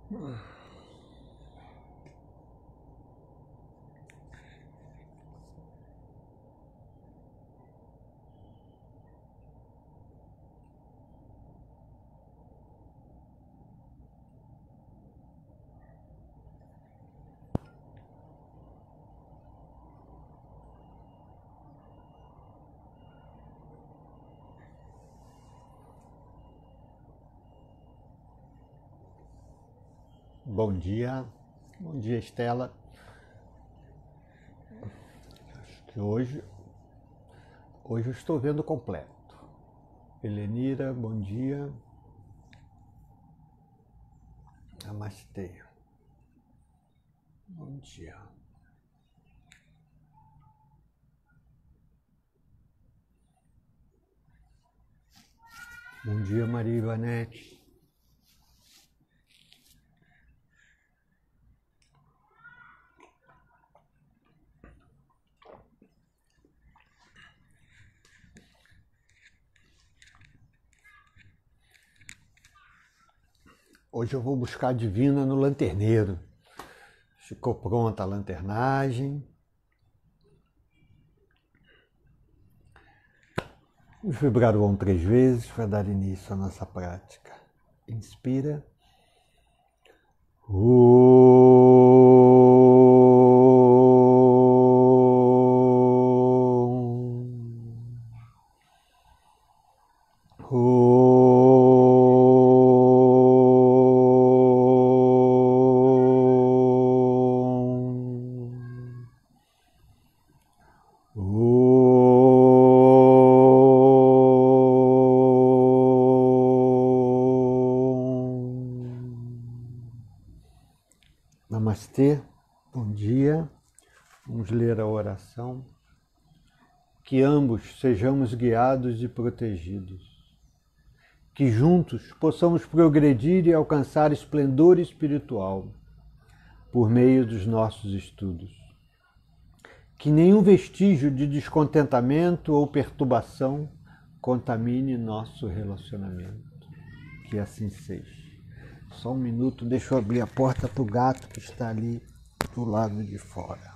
Bom dia Estela. Acho que hoje eu estou vendo completo. Helenira, bom dia. Namastê. Bom dia. Bom dia, Maria Ivanete. Hoje eu vou buscar a Divina no lanterneiro. Ficou pronta a lanternagem. Vamos vibrar o Om 3 vezes para dar início à nossa prática. Inspira. Namastê, bom dia. Vamos ler a oração. Que ambos sejamos guiados e protegidos. Que juntos possamos progredir e alcançar esplendor espiritual por meio dos nossos estudos. Que nenhum vestígio de descontentamento ou perturbação contamine nosso relacionamento. Que assim seja. Só um minuto, deixa eu abrir a porta para o gato que está ali do lado de fora.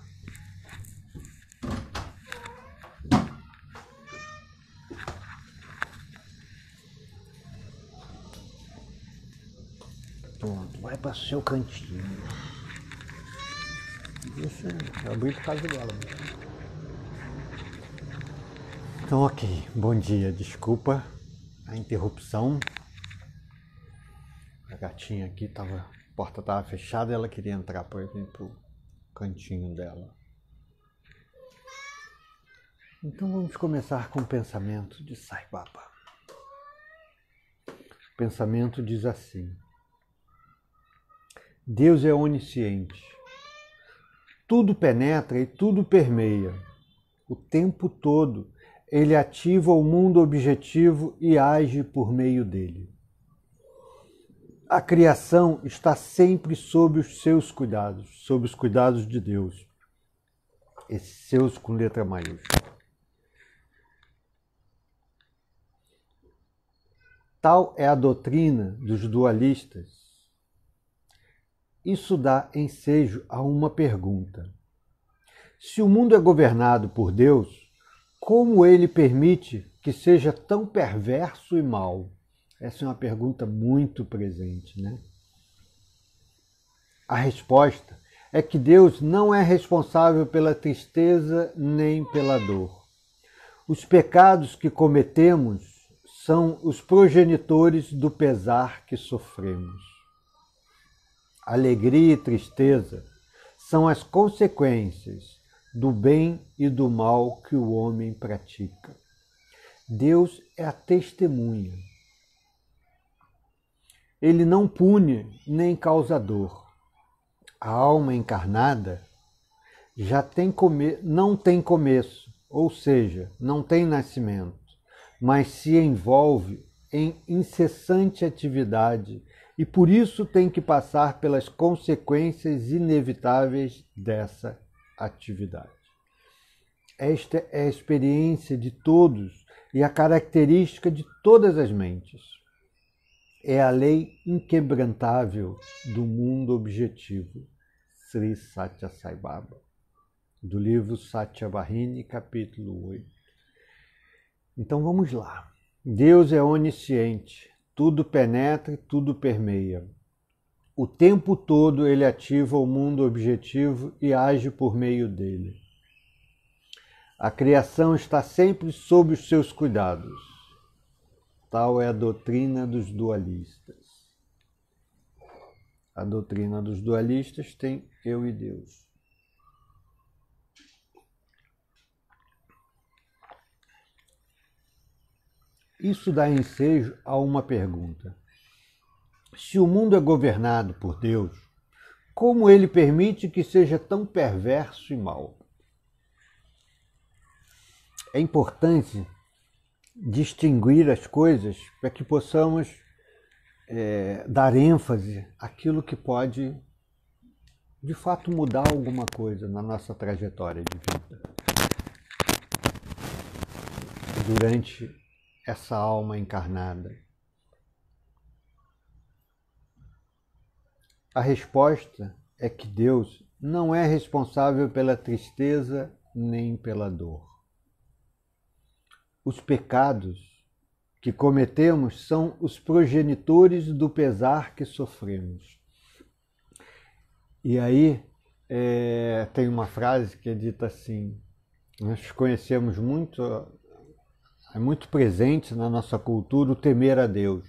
Pronto, vai para o seu cantinho. Deixa eu abrir por causa dela. Então, ok. Bom dia, desculpa a interrupção. A gatinha aqui a porta estava fechada e ela queria entrar para vir para o cantinho dela. Então vamos começar com o pensamento de Sai Baba. O pensamento diz assim: Deus é onisciente. Tudo penetra e tudo permeia. O tempo todo Ele ativa o mundo objetivo e age por meio dele. A criação está sempre sob os seus cuidados, sob os cuidados de Deus. Esse seus com letra maiúscula. Tal é a doutrina dos dualistas. Isso dá ensejo a uma pergunta. Se o mundo é governado por Deus, como ele permite que seja tão perverso e mau? Essa é uma pergunta muito presente, né? A resposta é que Deus não é responsável pela tristeza nem pela dor. Os pecados que cometemos são os progenitores do pesar que sofremos. Alegria e tristeza são as consequências do bem e do mal que o homem pratica. Deus é a testemunha. Ele não pune nem causa dor. A alma encarnada não tem começo, ou seja, não tem nascimento, mas se envolve em incessante atividade e por isso tem que passar pelas consequências inevitáveis dessa atividade. Esta é a experiência de todos e a característica de todas as mentes. é a lei inquebrantável do mundo objetivo. Sri Satya Sai Baba, do livro Satyavahini, capítulo 8. Então vamos lá. Deus é onisciente, tudo penetra e tudo permeia. O tempo todo ele ativa o mundo objetivo e age por meio dele. A criação está sempre sob os seus cuidados. Tal é a doutrina dos dualistas. A doutrina dos dualistas tem eu e Deus. Isso dá ensejo a uma pergunta. Se o mundo é governado por Deus, como ele permite que seja tão perverso e mau? É importante distinguir as coisas para que possamos dar ênfase àquilo que pode, de fato, mudar alguma coisa na nossa trajetória de vida. Durante essa alma encarnada. A resposta é que Deus não é responsável pela tristeza nem pela dor. Os pecados que cometemos são os progenitores do pesar que sofremos. E aí tem uma frase que é dita assim, nós conhecemos muito, é muito presente na nossa cultura o temer a Deus.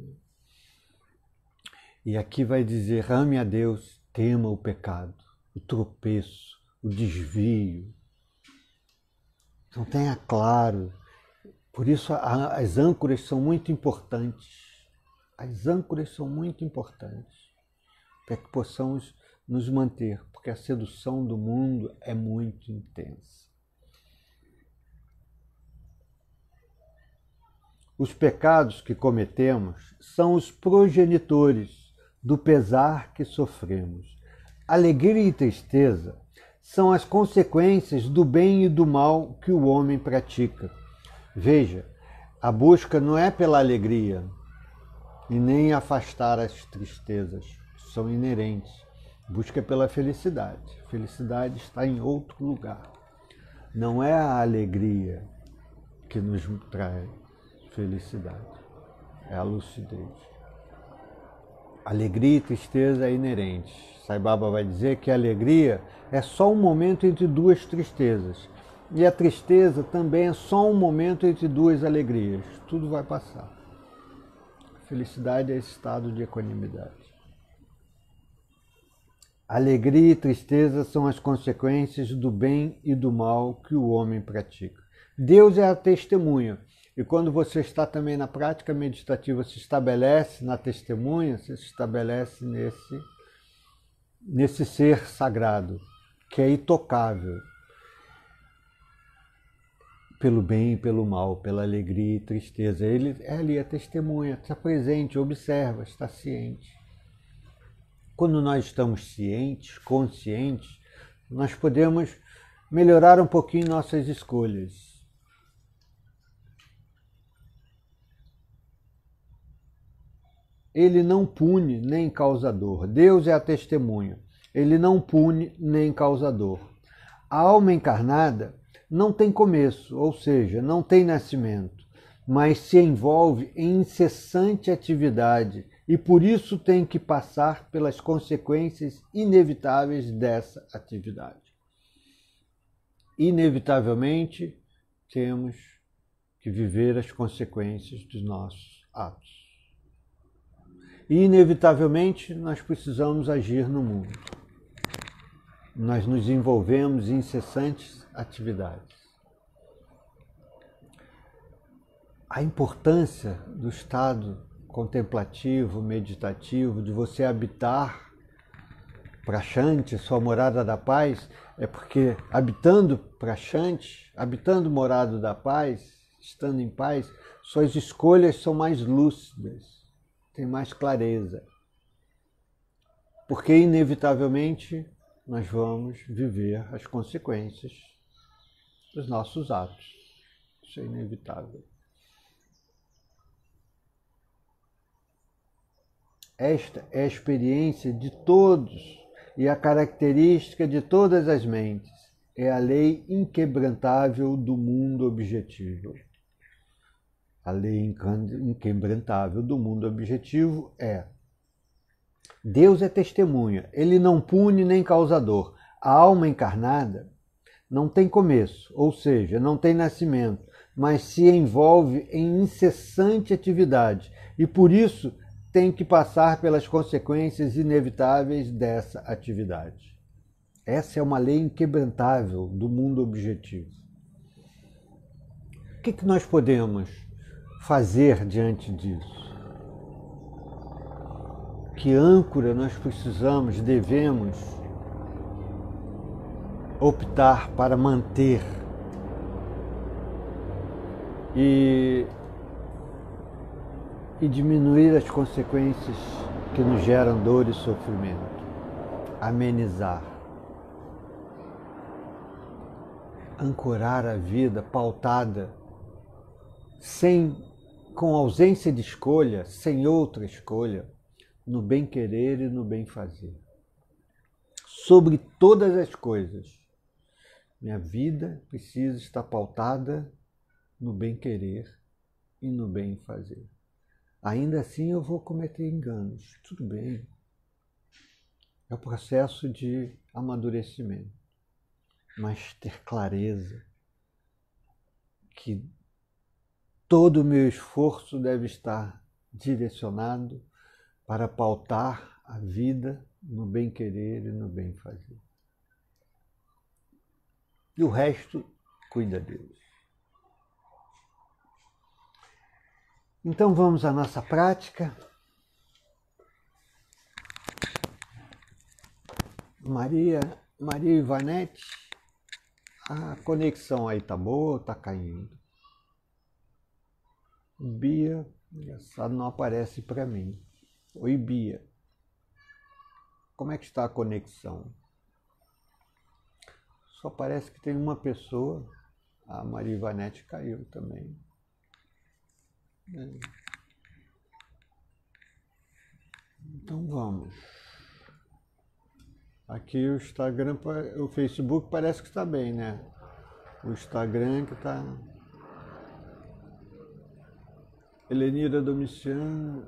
E aqui vai dizer, ame a Deus, tema o pecado, o tropeço, o desvio. Então tenha claro. Por isso as âncoras são muito importantes. As âncoras são muito importantes para que possamos nos manter, porque a sedução do mundo é muito intensa. Os pecados que cometemos são os progenitores do pesar que sofremos. Alegria e tristeza são as consequências do bem e do mal que o homem pratica. Veja, a busca não é pela alegria e nem afastar as tristezas, são inerentes. Busca pela felicidade. A felicidade está em outro lugar. Não é a alegria que nos traz felicidade, é a lucidez. Alegria e tristeza é inerente. Sai Baba vai dizer que a alegria é só um momento entre duas tristezas. E a tristeza também é só um momento entre duas alegrias. Tudo vai passar. A felicidade é esse estado de equanimidade. Alegria e tristeza são as consequências do bem e do mal que o homem pratica. Deus é a testemunha. E quando você está também na prática meditativa, se estabelece na testemunha, se estabelece nesse ser sagrado, que é intocável. Pelo bem e pelo mal, pela alegria e tristeza. Ele é ali a testemunha, está presente, observa, está ciente. Quando nós estamos cientes, conscientes, nós podemos melhorar um pouquinho nossas escolhas. Ele não pune nem causa dor. Deus é a testemunha. Ele não pune nem causa dor. A alma encarnada não tem começo, ou seja, não tem nascimento, mas se envolve em incessante atividade e por isso tem que passar pelas consequências inevitáveis dessa atividade. Inevitavelmente, temos que viver as consequências dos nossos atos. E, inevitavelmente, nós precisamos agir no mundo. Nós nos envolvemos em incessantes atividades. A importância do estado contemplativo, meditativo, de você habitar Prashanti, sua morada da paz, é porque habitando Prashanti, habitando morada da paz, estando em paz, suas escolhas são mais lúcidas, tem mais clareza. Porque, inevitavelmente, nós vamos viver as consequências dos nossos atos. Isso é inevitável. Esta é a experiência de todos e a característica de todas as mentes. É a lei inquebrantável do mundo objetivo. A lei inquebrantável do mundo objetivo é: Deus é testemunha, ele não pune nem causador. A alma encarnada não tem começo, ou seja, não tem nascimento, mas se envolve em incessante atividade e por isso tem que passar pelas consequências inevitáveis dessa atividade. Essa é uma lei inquebrantável do mundo objetivo. O que nós podemos fazer diante disso? Que âncora nós precisamos, devemos optar para manter e diminuir as consequências que nos geram dor e sofrimento, amenizar, ancorar a vida pautada, com ausência de escolha, sem outra escolha, no bem-querer e no bem-fazer. Sobre todas as coisas, minha vida precisa estar pautada no bem-querer e no bem-fazer. Ainda assim eu vou cometer enganos, tudo bem. É o processo de amadurecimento. Mas ter clareza que todo o meu esforço deve estar direcionado para pautar a vida no bem-querer e no bem-fazer. E o resto cuida Deus. Então vamos à nossa prática. Maria Ivanete, a conexão aí tá boa ou tá caindo? Bia, engraçado, não aparece para mim. Oi, Bia. Como é que está a conexão? Só parece que tem uma pessoa. A Maria Ivanete caiu também. Então vamos. Aqui o Instagram, o Facebook parece que está bem, né? O Instagram que está... Helenira Domiciano.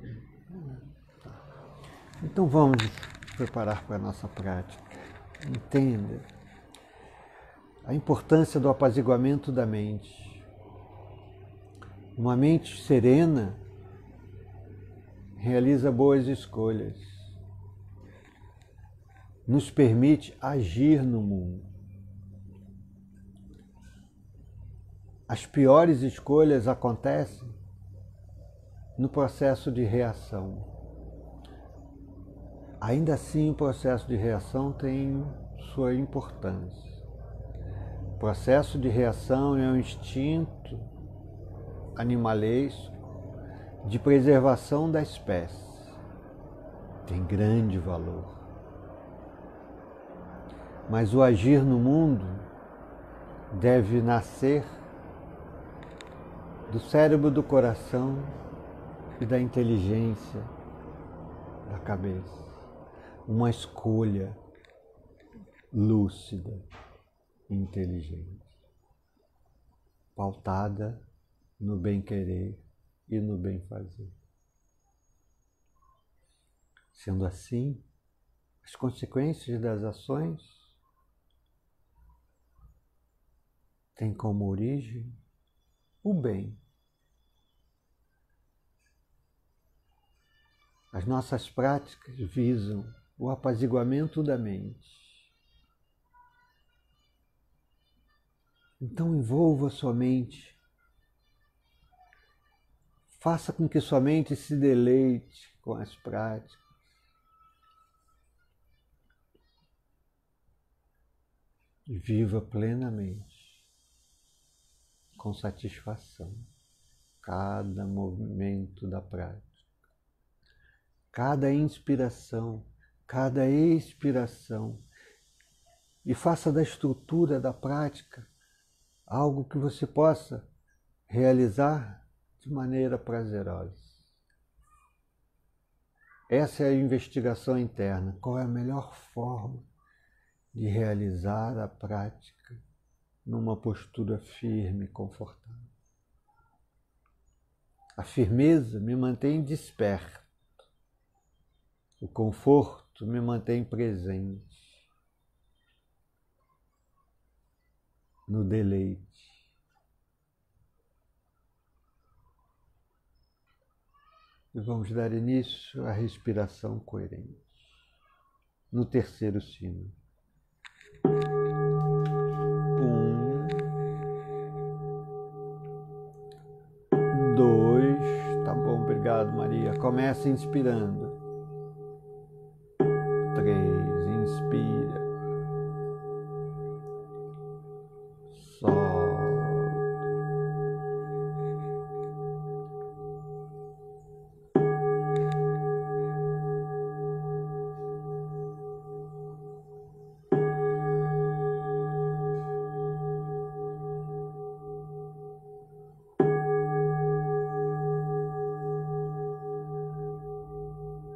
Então vamos preparar para a nossa prática. Entenda a importância do apaziguamento da mente. Uma mente serena realiza boas escolhas, nos permite agir no mundo. As piores escolhas acontecem no processo de reação. Ainda assim, o processo de reação tem sua importância. O processo de reação é um instinto animalesco de preservação da espécie. Tem grande valor. Mas o agir no mundo deve nascer do cérebro, do coração e da inteligência da cabeça. Uma escolha lúcida e inteligente, pautada no bem-querer e no bem-fazer. Sendo assim, as consequências das ações têm como origem o bem. As nossas práticas visam o apaziguamento da mente. Então envolva sua mente. Faça com que sua mente se deleite com as práticas. E viva plenamente, com satisfação, cada movimento da prática. Cada inspiração, cada expiração. E faça da estrutura da prática algo que você possa realizar de maneira prazerosa. Essa é a investigação interna. Qual é a melhor forma de realizar a prática numa postura firme e confortável? A firmeza me mantém desperto. O conforto me mantém presente no deleite. E vamos dar início à respiração coerente. No terceiro sino. 1, 2, tá bom, obrigado, Maria. Começa inspirando. 3, inspira. Solta. 4,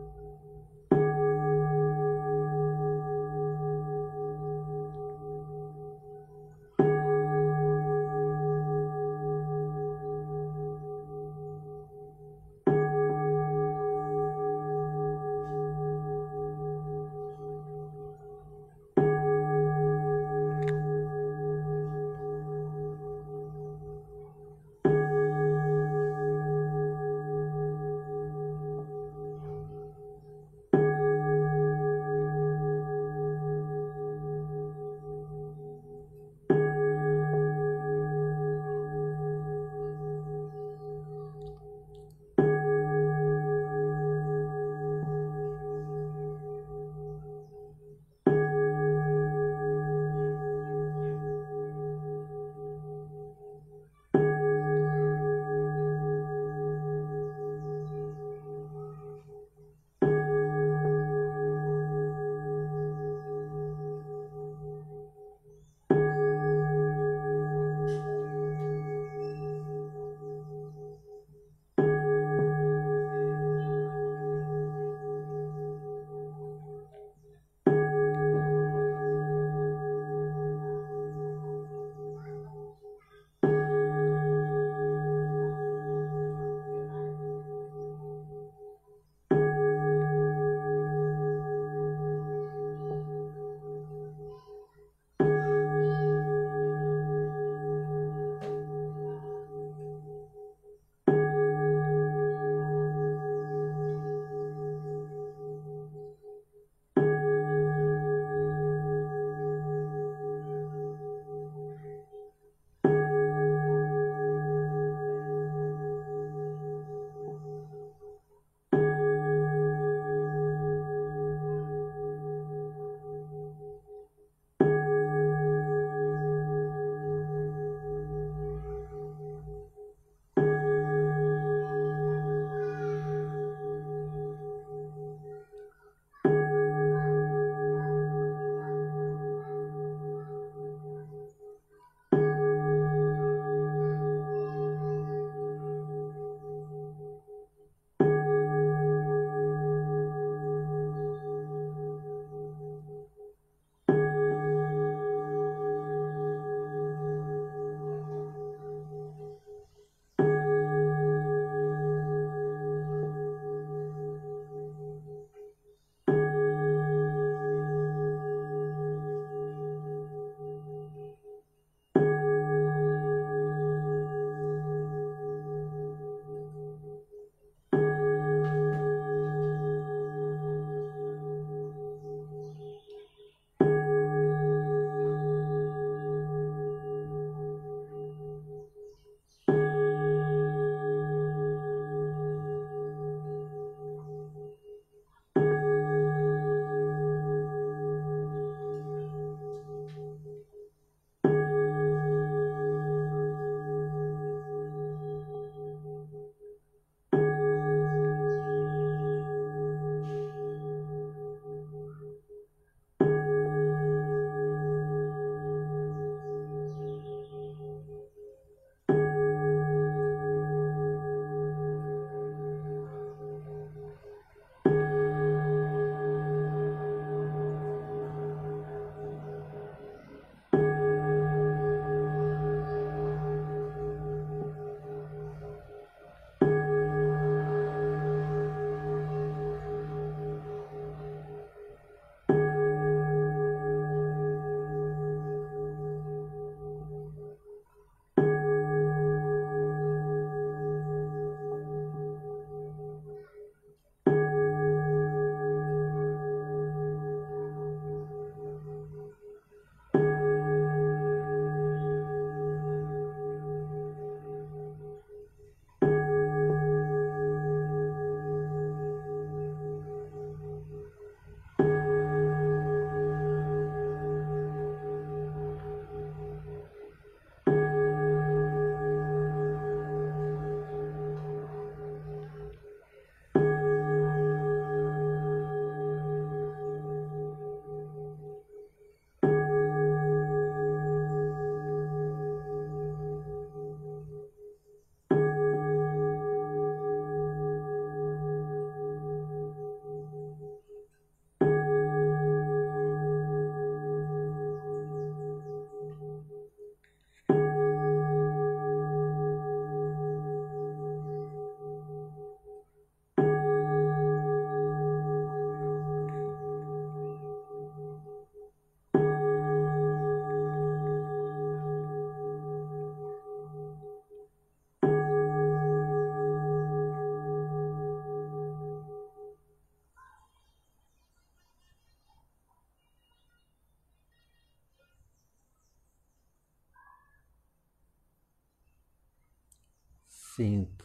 Sinta.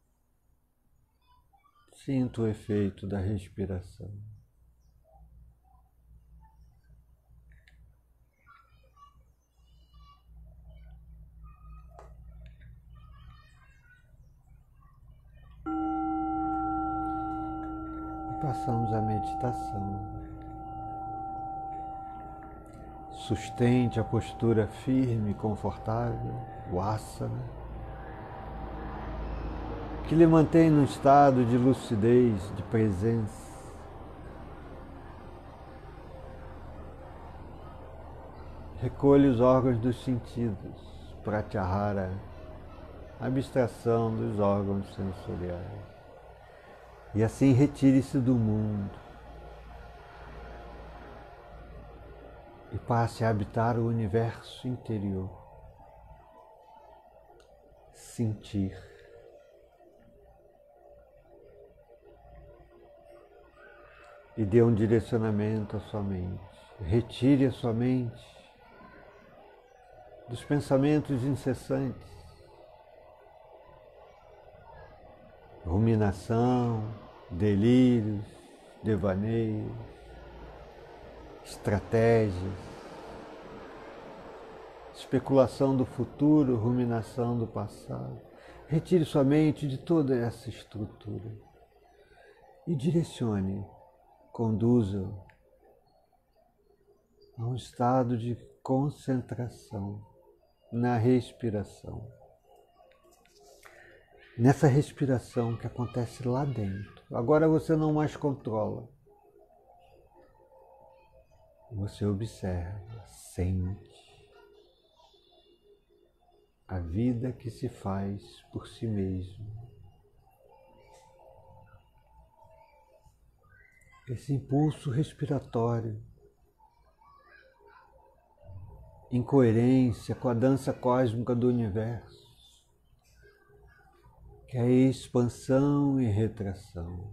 Sinta o efeito da respiração. E passamos à meditação. Sustente a postura firme e confortável, o asana, que lhe mantém num estado de lucidez, de presença. Recolhe os órgãos dos sentidos, pratyahara, abstração dos órgãos sensoriais. E assim retire-se do mundo e passe a habitar o universo interior. Sentir. E dê um direcionamento à sua mente. Retire a sua mente dos pensamentos incessantes. Ruminação, delírios, devaneios, estratégias, especulação do futuro, ruminação do passado. Retire sua mente de toda essa estrutura e direcione, conduza-o a um estado de concentração na respiração. Nessa respiração que acontece lá dentro. Agora você não mais controla. Você observa, sente a vida que se faz por si mesmo. Esse impulso respiratório, em coerência com a dança cósmica do universo, que é expansão e retração,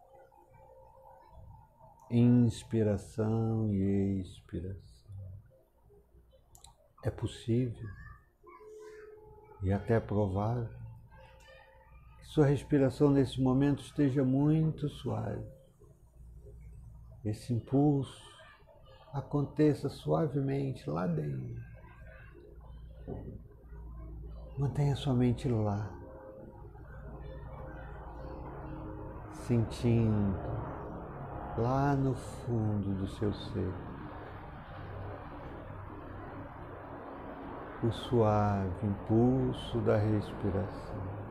inspiração e expiração. É possível e até provável que sua respiração nesse momento esteja muito suave. Esse impulso aconteça suavemente lá dentro. Mantenha sua mente lá, sentindo lá no fundo do seu ser o suave impulso da respiração.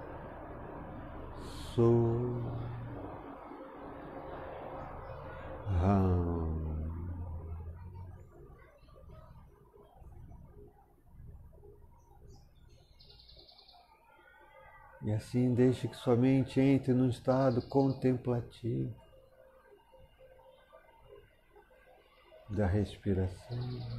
E assim deixe que sua mente entre num estado contemplativo da respiração.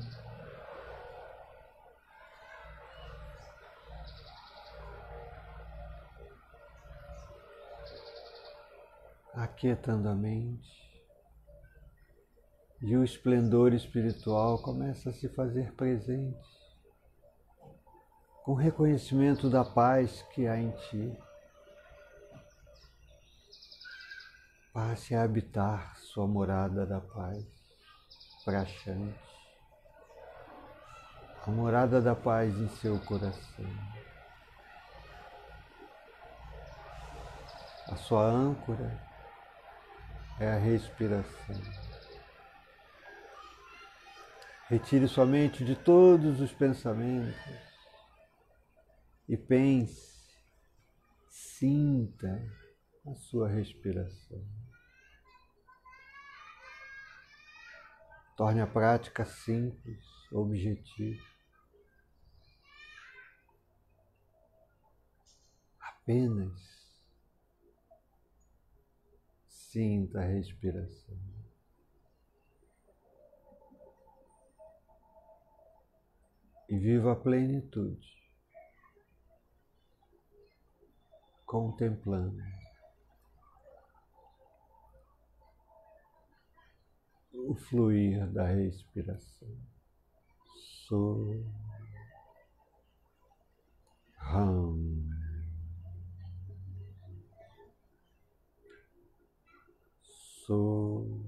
Aquietando a mente, e o esplendor espiritual começa a se fazer presente, com reconhecimento da paz que há em ti. Passe a habitar sua morada da paz, Prashanti, a morada da paz em seu coração. A sua âncora é a respiração. Retire sua mente de todos os pensamentos e pense, sinta a sua respiração. Torne a prática simples, objetiva. Apenas sinta a respiração. E viva a plenitude, contemplando o fluir da respiração. So, Ram. So,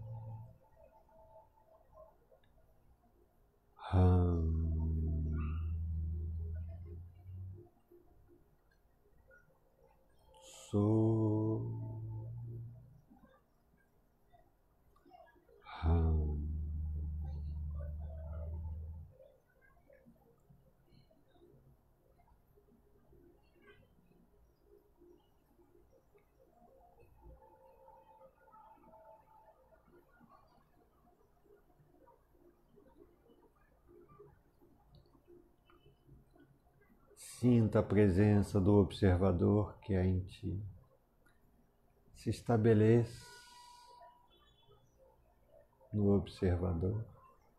Hum. So, Hum. Sinta a presença do observador que há em ti. Se estabeleça no observador,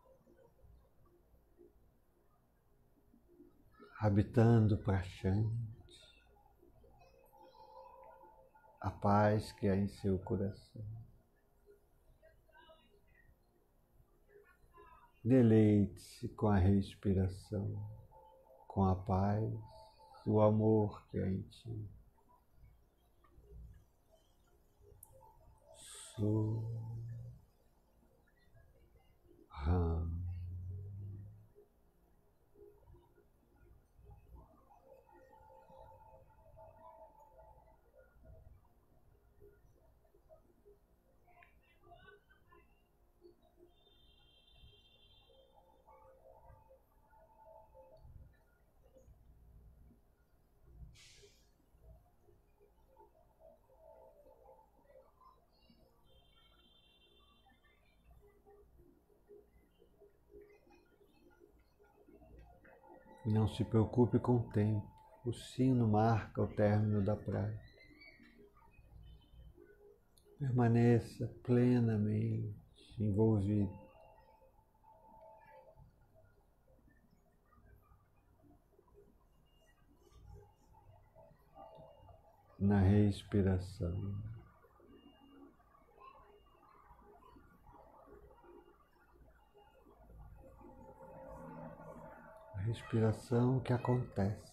habitando praxante, a paz que há em seu coração. Deleite-se com a respiração, com a paz, o amor que há em ti. So, Hum. Não se preocupe com o tempo. O sino marca o término da prática. Permaneça plenamente envolvido na respiração. A respiração que acontece.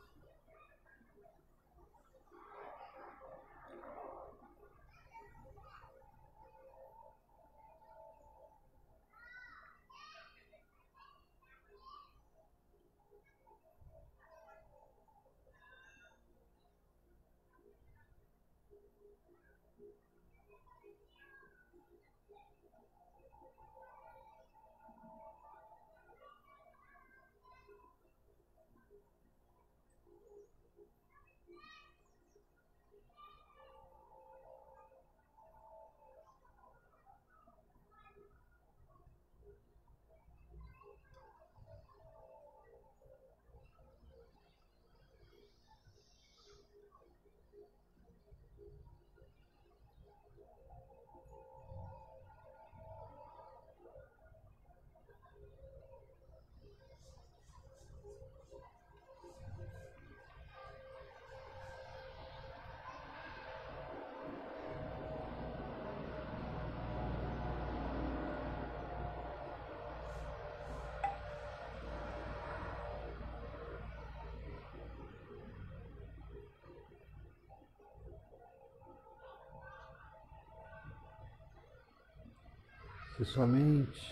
Se sua mente,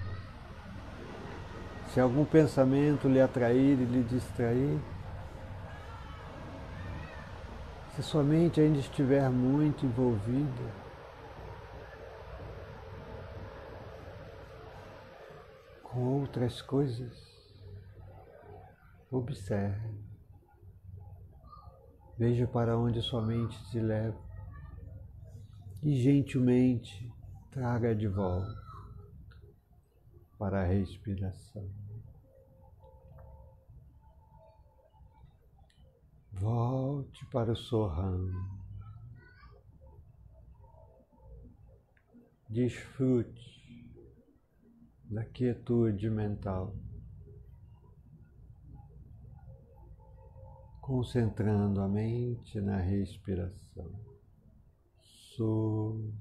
se algum pensamento lhe atrair e lhe distrair, se sua mente ainda estiver muito envolvida, com outras coisas, observe. Veja para onde sua mente te leva e gentilmente traga de volta para a respiração. Volte para o Soham. Desfrute da quietude mental, concentrando a mente na respiração. Soham.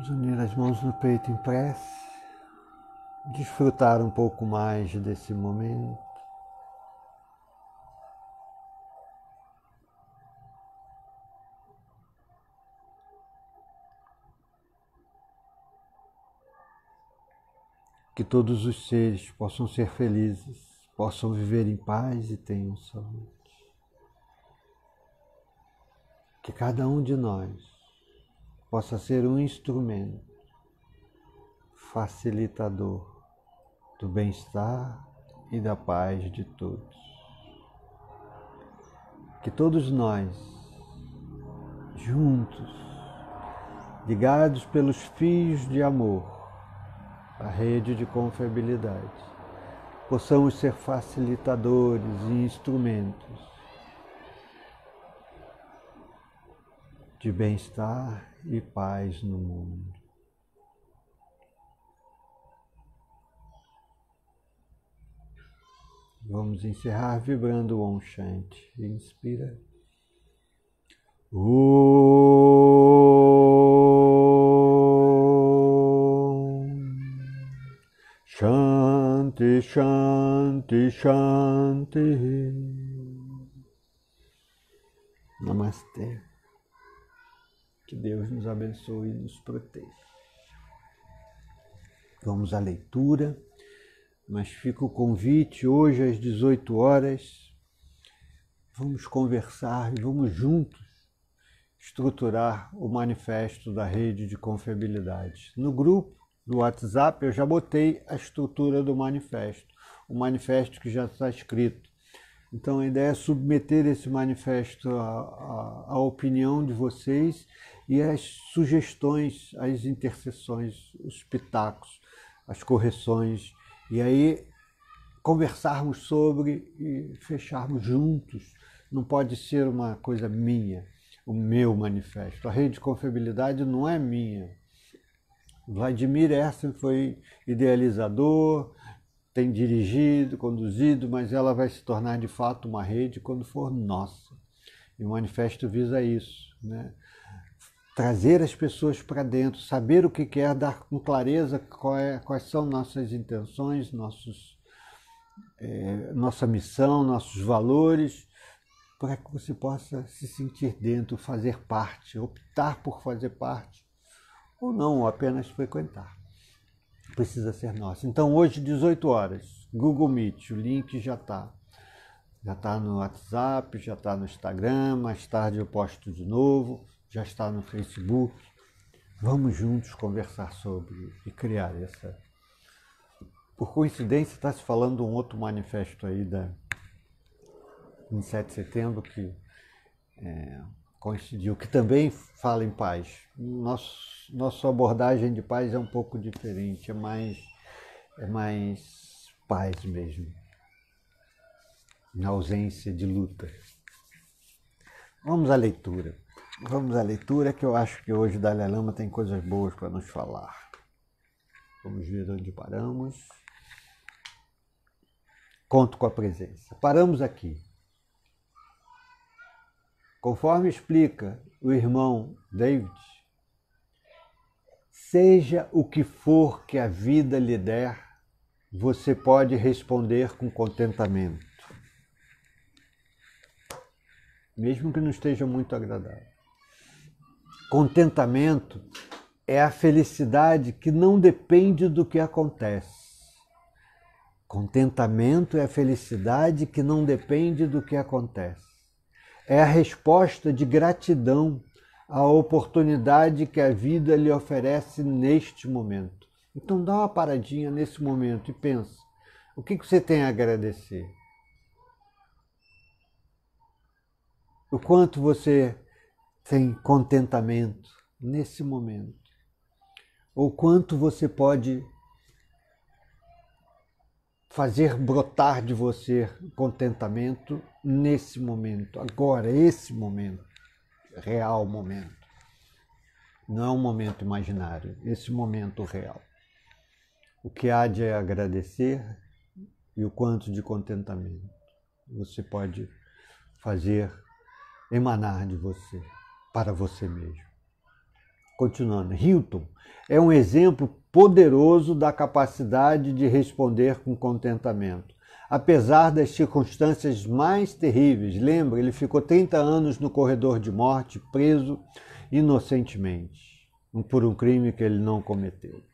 Vamos unir as mãos no peito em prece, desfrutar um pouco mais desse momento. Que todos os seres possam ser felizes, possam viver em paz e tenham saúde. Que cada um de nós possa ser um instrumento facilitador do bem-estar e da paz de todos. Que todos nós, juntos, ligados pelos fios de amor, a rede de confiabilidade, possamos ser facilitadores e instrumentos de bem-estar e paz no mundo. Vamos encerrar vibrando o Om Shanti. Inspira. Shanti, Shanti, Shanti. Namastê. Que Deus nos abençoe e nos proteja. Vamos à leitura, mas fica o convite hoje às 18 horas. Vamos conversar e vamos juntos estruturar o manifesto da rede de confiabilidade. No grupo do WhatsApp eu já botei a estrutura do manifesto, o manifesto que já está escrito. Então a ideia é submeter esse manifesto à opinião de vocês e às sugestões, às intercessões, os pitacos, as correções, e aí conversarmos sobre e fecharmos juntos. Não pode ser uma coisa minha, o meu manifesto. A rede de confiabilidade não é minha. Vladimir Hersen foi idealizador, tem dirigido, conduzido, mas ela vai se tornar de fato uma rede quando for nossa. E o manifesto visa isso, né? Trazer as pessoas para dentro, saber o que quer, dar com clareza quais são nossas intenções, nossa missão, nossos valores, para que você possa se sentir dentro, fazer parte, optar por fazer parte, ou não, ou apenas frequentar. Precisa ser nosso. Então hoje, 18 horas, Google Meet, o link já está. Já está no WhatsApp, já está no Instagram, mais tarde eu posto de novo, já está no Facebook. Vamos juntos conversar sobre e criar essa. Por coincidência, está se falando de um outro manifesto aí em 7 de setembro que coincidiu, que também fala em paz. Nossa abordagem de paz é um pouco diferente, é mais paz mesmo, na ausência de luta. Vamos à leitura. Vamos à leitura, que eu acho que hoje o Dalai Lama tem coisas boas para nos falar. Vamos ver onde paramos. Conto com a presença. Paramos aqui. Conforme explica o irmão David, seja o que for que a vida lhe der, você pode responder com contentamento, mesmo que não esteja muito agradável. Contentamento é a felicidade que não depende do que acontece. Contentamento é a felicidade que não depende do que acontece. É a resposta de gratidão à oportunidade que a vida lhe oferece neste momento. Então dá uma paradinha nesse momento e pensa, o que você tem a agradecer? O quanto você tem contentamento nesse momento? Ou quanto você pode fazer brotar de você contentamento nesse momento, agora, esse momento, real momento. Não é um momento imaginário, esse momento real. O que há de agradecer e o quanto de contentamento você pode fazer emanar de você, para você mesmo. Continuando, Hilton é um exemplo poderoso da capacidade de responder com contentamento, apesar das circunstâncias mais terríveis. Lembra, ele ficou 30 anos no corredor de morte, preso inocentemente, por um crime que ele não cometeu.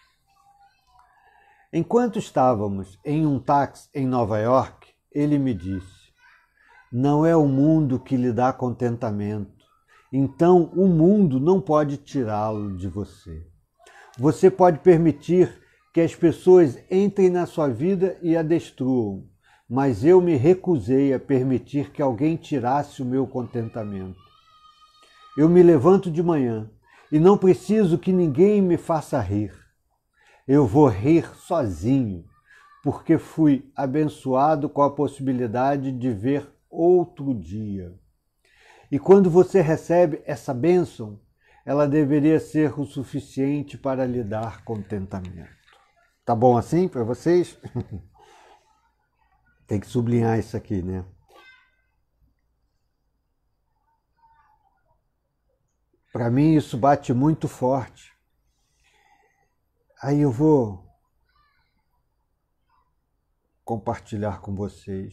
Enquanto estávamos em um táxi em Nova York, ele me disse: não é o mundo que lhe dá contentamento, então o mundo não pode tirá-lo de você. Você pode permitir que as pessoas entrem na sua vida e a destruam, mas eu me recusei a permitir que alguém tirasse o meu contentamento. Eu me levanto de manhã e não preciso que ninguém me faça rir. Eu vou rir sozinho, porque fui abençoado com a possibilidade de ver outro dia. E quando você recebe essa bênção, ela deveria ser o suficiente para lhe dar contentamento. Tá bom assim para vocês? Tem que sublinhar isso aqui, né? Para mim isso bate muito forte. Aí eu vou compartilhar com vocês.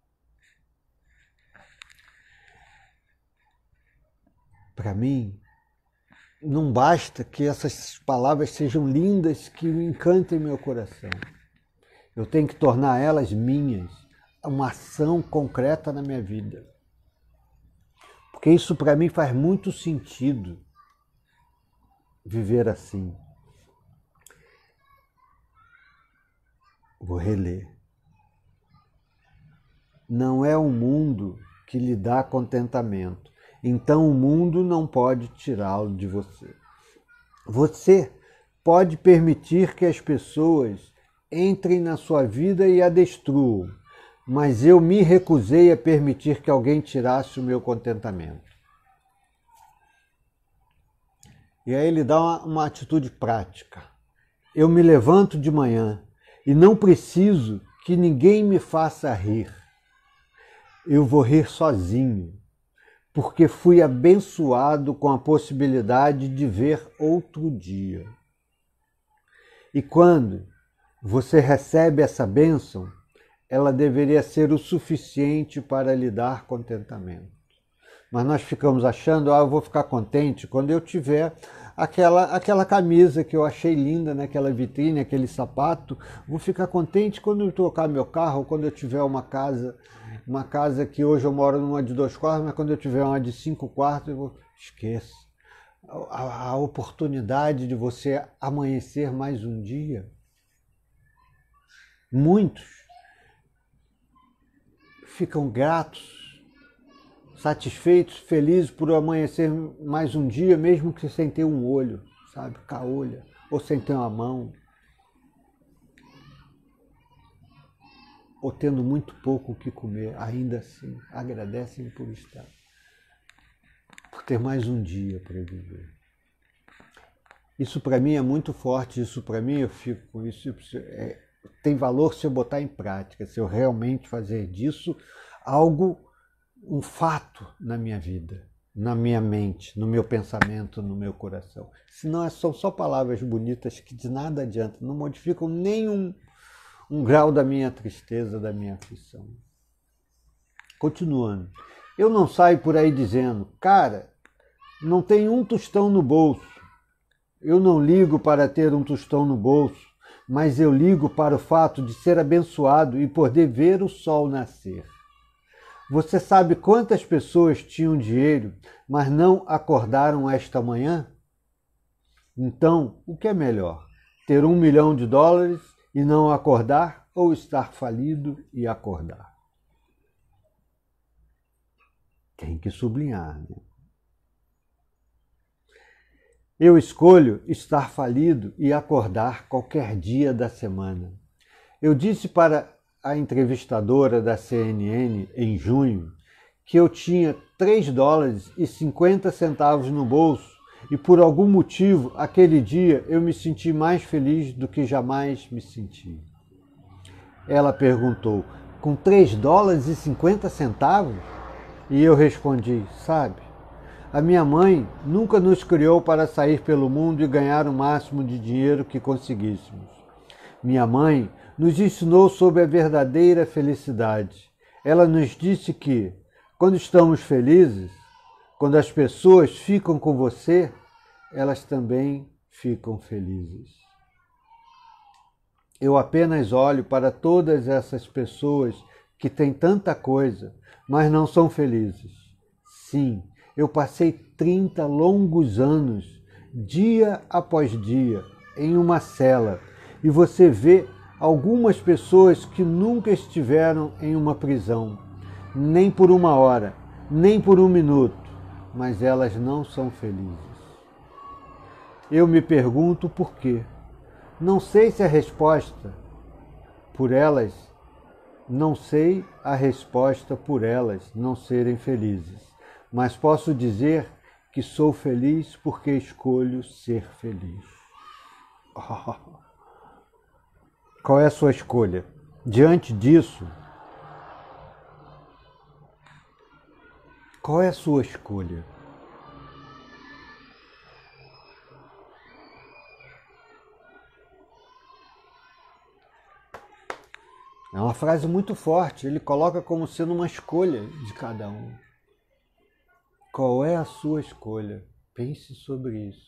Para mim, não basta que essas palavras sejam lindas, que encantem meu coração. Eu tenho que tornar elas minhas, uma ação concreta na minha vida. Porque isso para mim faz muito sentido, viver assim. Vou reler. Não é o mundo que lhe dá contentamento, então o mundo não pode tirá-lo de você. Você pode permitir que as pessoas entrem na sua vida e a destruam, mas eu me recusei a permitir que alguém tirasse o meu contentamento. E aí ele dá uma atitude prática. Eu me levanto de manhã e não preciso que ninguém me faça rir. Eu vou rir sozinho, porque fui abençoado com a possibilidade de ver outro dia. E quando você recebe essa bênção, ela deveria ser o suficiente para lhe dar contentamento. Mas nós ficamos achando, eu vou ficar contente quando eu tiver aquela camisa que eu achei linda naquela vitrine, aquele sapato. Vou ficar contente quando eu trocar meu carro, quando eu tiver uma casa que hoje eu moro numa de 2 quartos, mas quando eu tiver uma de 5 quartos, eu vou... Esqueça. A oportunidade de você amanhecer mais um dia. Muitos ficam gratos, satisfeitos, felizes por amanhecer mais um dia, mesmo que sem ter um olho, sabe, caolha, ou sem ter uma mão, ou tendo muito pouco o que comer, ainda assim agradecem por estar, por ter mais um dia para viver. Isso para mim é muito forte, isso para mim eu fico com isso, tem valor se eu botar em prática, se eu realmente fazer disso algo, um fato na minha vida, na minha mente, no meu pensamento, no meu coração. Senão são só palavras bonitas que de nada adianta, não modificam nem um grau da minha tristeza, da minha aflição. Continuando. Eu não saio por aí dizendo, cara, não tem um tostão no bolso. Eu não ligo para ter um tostão no bolso, mas eu ligo para o fato de ser abençoado e poder ver o sol nascer. Você sabe quantas pessoas tinham dinheiro, mas não acordaram esta manhã? Então, o que é melhor? Ter $1 milhão e não acordar, ou estar falido e acordar? Tem que sublinhar, né? Eu escolho estar falido e acordar qualquer dia da semana. Eu disse para a entrevistadora da CNN em junho que eu tinha $3,50 no bolso e por algum motivo aquele dia eu me senti mais feliz do que jamais me senti. Ela perguntou, com $3,50? E eu respondi, sabe, A minha mãe nunca nos criou para sair pelo mundo e ganhar o máximo de dinheiro que conseguíssemos. Minha mãe nos ensinou sobre a verdadeira felicidade. Ela nos disse que, quando estamos felizes, quando as pessoas ficam com você, elas também ficam felizes. Eu apenas olho para todas essas pessoas que têm tanta coisa, mas não são felizes. Sim, eu passei 30 longos anos, dia após dia, em uma cela, e você vê algumas pessoas que nunca estiveram em uma prisão, nem por uma hora, nem por um minuto, mas elas não são felizes. Eu me pergunto por quê. Não sei se a resposta por elas, não sei a resposta por elas não serem felizes, mas posso dizer que sou feliz porque escolho ser feliz. Oh. Qual é a sua escolha? Diante disso, qual é a sua escolha? É uma frase muito forte, ele coloca como sendo uma escolha de cada um. Qual é a sua escolha? Pense sobre isso.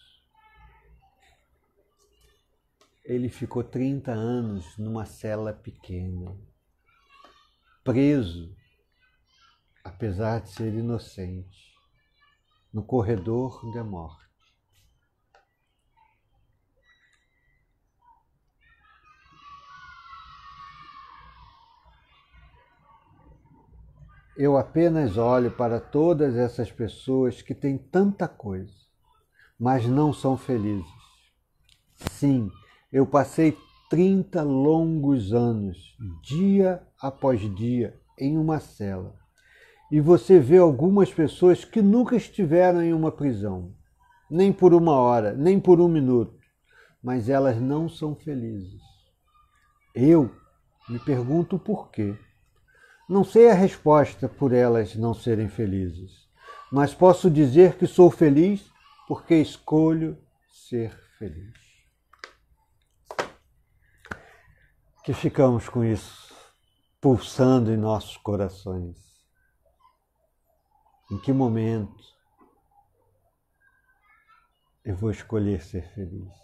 Ele ficou 30 anos numa cela pequena, preso, apesar de ser inocente, no corredor da morte. Eu apenas olho para todas essas pessoas que têm tanta coisa, mas não são felizes. Sim, eu passei 30 longos anos, dia após dia, em uma cela. E você vê algumas pessoas que nunca estiveram em uma prisão, nem por uma hora, nem por um minuto, mas elas não são felizes. Eu me pergunto por quê. Não sei a resposta por elas não serem felizes, mas posso dizer que sou feliz porque escolho ser feliz. Que ficamos com isso pulsando em nossos corações. Em que momento eu vou escolher ser feliz?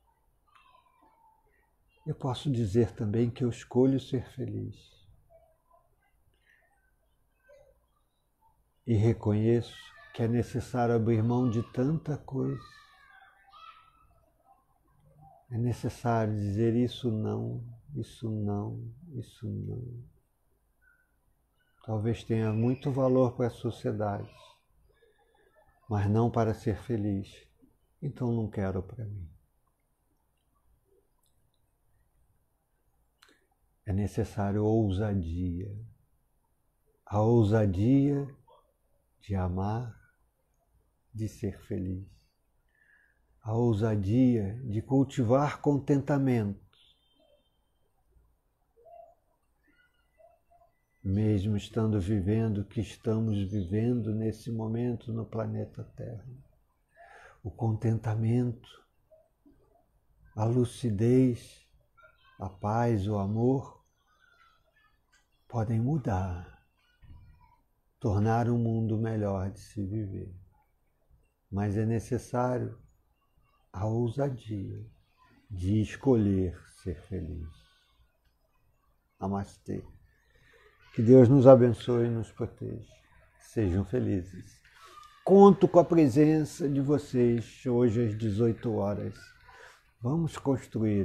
Eu posso dizer também que eu escolho ser feliz. E reconheço que é necessário abrir mão de tanta coisa. É necessário dizer isso não, isso não, isso não. Talvez tenha muito valor para a sociedade, mas não para ser feliz. Então não quero para mim. É necessário ousadia. A ousadia de amar, de ser feliz. A ousadia de cultivar contentamento, mesmo estando vivendo o que estamos vivendo nesse momento no planeta Terra. O contentamento, a lucidez, a paz, o amor podem mudar, tornar um mundo melhor de se viver. Mas é necessário a ousadia de escolher ser feliz. Namastê. Que Deus nos abençoe e nos proteja. Sejam felizes. Conto com a presença de vocês hoje às 18 horas. Vamos construir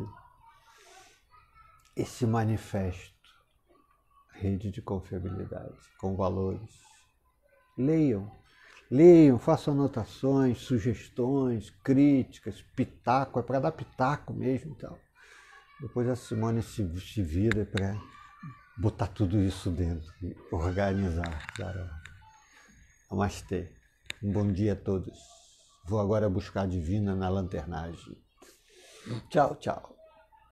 esse manifesto. Rede de confiabilidade, com valores. Leiam, façam anotações, sugestões, críticas, pitaco, é para dar pitaco mesmo e tal. Depois a Simone se vira para botar tudo isso dentro e organizar. Namastê. Um bom dia a todos. Vou agora buscar a Divina na lanternagem. Tchau, tchau.